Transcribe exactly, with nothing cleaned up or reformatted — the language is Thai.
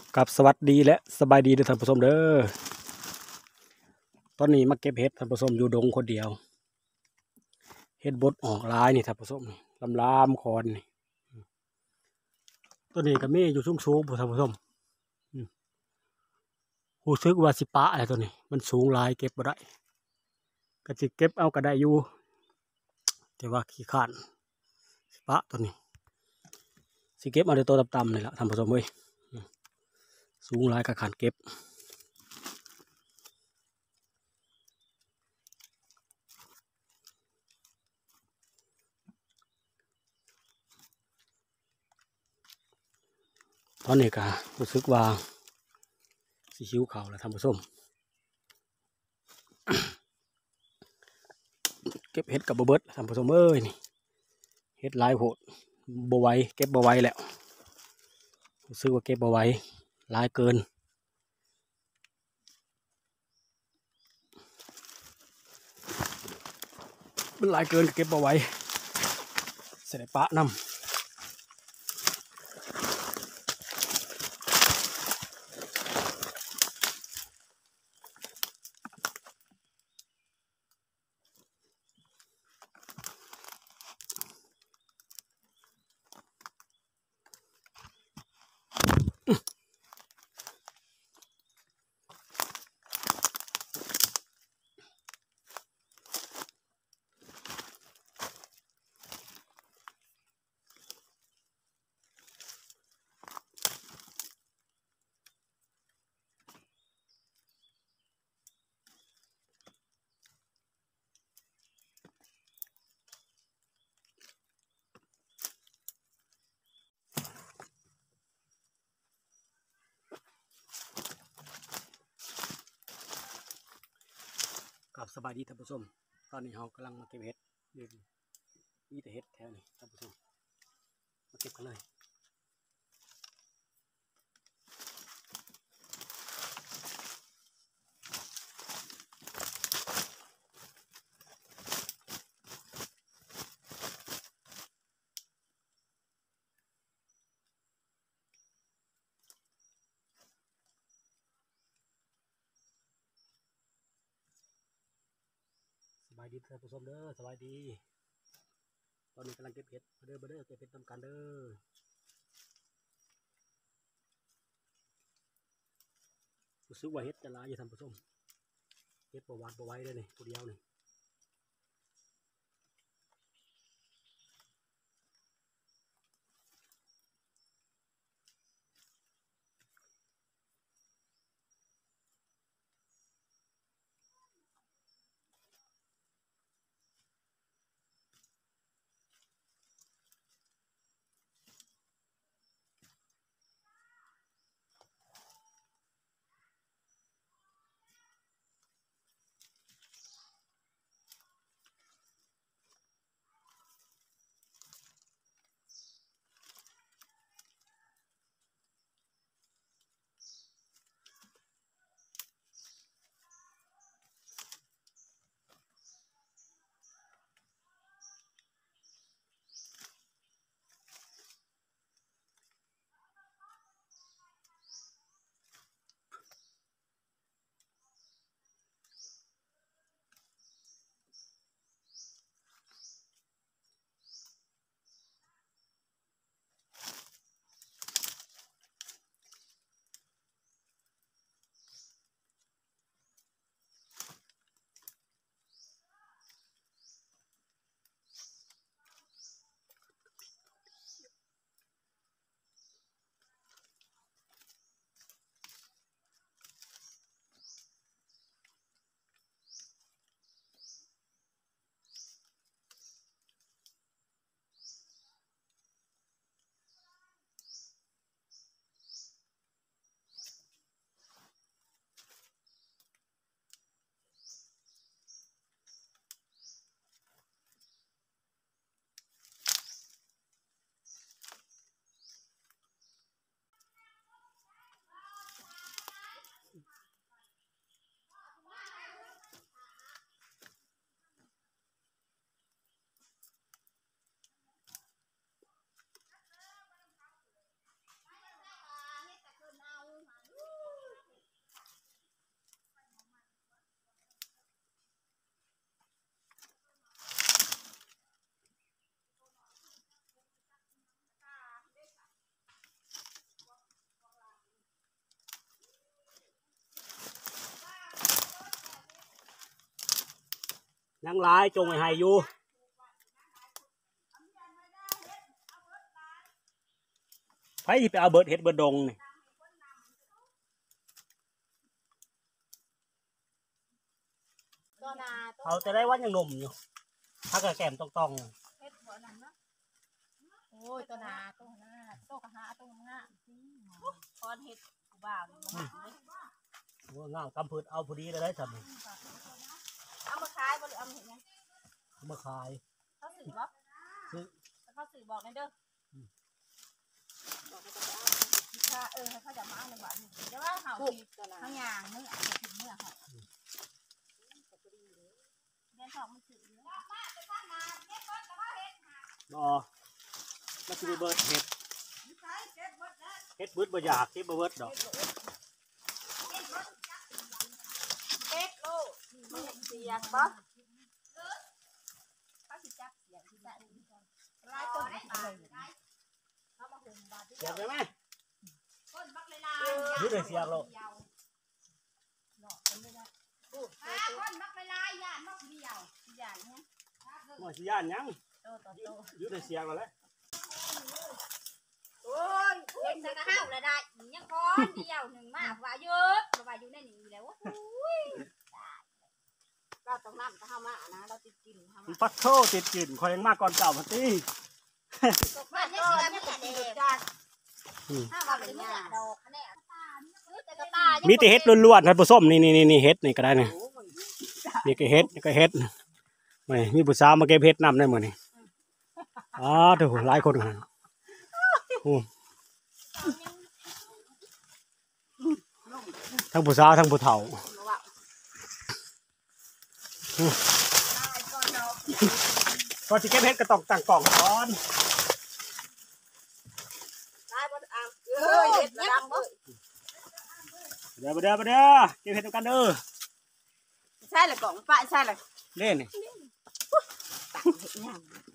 กับสวัสดีและสบายดีเด้อท่านผู้ชมเด้อตอนนี้มาเก็บเห็ดท่านผู้ชมอยู่ดงคนเดียวเห็ดบดออกหลายนี่ท่านผู้ชมนี่ลำลามคอนนี่ตัวนี้ก็มีอยู่สูงสูงท่านผู้ชมอืมรู้สึกว่าสิปะอะไรตัวนี้มันสูงหลายเก็บบ่ได้ก็สิเก็บเอาก็ได้อยู่แต่ว่าขี้ข้านสิปะตัวนี้สิเก็บเอาแต่ตัวต่ำๆนี่แหละท่านผู้ชมเว้ยอืมสูงหลายก็ขานเก็บตอนนี้ก็รู้สึกว่าสิหิวข้าวแล้วท่านผู้ชมเก็บเห็ดกับบเบิดท่านผู้ชมเอ้ยนี่เห็ดหลายโหดบ่ไหวเก็บบ่ไหวแล้วรู้สึกว่าเก็บบ่ไหวหลายเกินมันหลายเกินเก็บบ่ไหวเสด็จปะน้ำกับสบายดีท่านผู้ชมตอนนี้เรากำลังมาเก็บเห็ดนี่มีแต่เห็ดแถวนี้ท่านผู้ชมมาเก็บกันเลยสบายดีท่านผู้ชมเด้อสบายดีตอนนี้กำลังเก็บเห็ดมาเด้อมาเด้อเก็บเห็ดทำกันเด้อรู้สึกว่าเห็ดจะหลายอยู่ท่านผู้ชมเก็บประวัติประไว้เลยนี่ตัวเดียวนี่ยังหลายจงไว้ให้อยู่ไผสิไปเอาเบิดเฮ็ดเบิดดงนี่เอาแต่ได้วันยังหนุ่มอยู่ถ้าเกิดแก้มต้องต้องโอ้ยตัวนาตัวหน้าตัวกระหาตัวหน้าคอนเห็ดกูบ้าเลยว่าง่าวกำพืชเอาพอดีเลยได้ทำเอามาขายบ่หรือเอามาเห็นยังเอามาขายเขาสื่อบ่ซื้อเขาสื่อบอกในเด้อบอกให้เขาเอาเออให้เขาจะมาในบ้านเดี๋ยวว่าเขาสิเขาย่างมึงอาจจะถึงเมื่อเขาเรียนสองมันสื่ออ๋อมาสิเบิดเห็ดเห็ดเบิดบ่อยากเห็ดบ่เบิดดอกเก็บโลมันเสียงบ่เขาสิจับเสียงที่ได้ลายต้นไม่ตายเขามาหุ่มบาดที่เสียบได้ไหมต้นบักเลยลายยืดเลยเสียบโลหลอกกันไม่ได้ต้นบักเลยลายย่านนกเดียวย่านเนี้ยว่าสิย่านยังโตโตโตยืดเลยเสียบแล้วแหละโอ้ยเห็นสักห้าวเลยได้ยังก้อนเดียวหนึ่งมากว่าเยอะว่าอยู่ในนี้แล้วเราต้องนำถ้ามานะเราติดกินปัดโทติดกินคอยยังมากก่อนเก่าพันตีบ้านนี้เราไม่ติดกินจ้าถ้าว่าเป็นเนี่ยดอกแน่มีแต่เฮ็ดล้วนๆท่านผู้ชมนี่นี่นี่เฮ็ดนี่ก็ได้นี่นี่ก็เฮ็ดนี่ก็เฮ็ดนี่มีผู้สาวมาเก็บเฮ็ดนำได้หมดนี่อ๋อเดี๋ยวหลายคนกันทั้งผู้สาวทั้งผู้เฒ่าก่อนที่เก็บเฮ็ดก็ต้องตั้งกล่องก่อนเดี๋ยวเดี๋ยวเดี๋ยวเก็บเฮ็ดกันเด้อใช่เลยกล่องป้าใช่เลยเล่นนี่